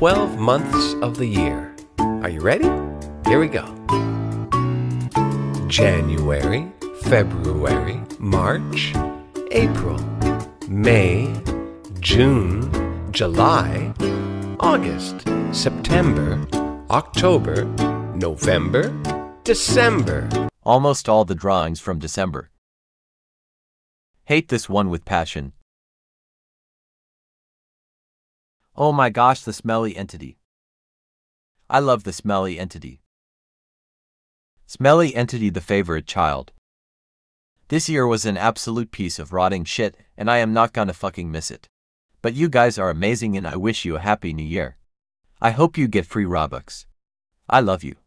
12 months of the year. Are you ready? Here we go. January, February, March, April, May, June, July, August, September, October, November, December. Almost all the drawings from December. Hate this one with passion. Oh my gosh, the smelly entity. I love the smelly entity. Smelly entity, the favorite child. This year was an absolute piece of rotting shit, and I am not gonna fucking miss it. But you guys are amazing and I wish you a happy new year. I hope you get free Robux. I love you.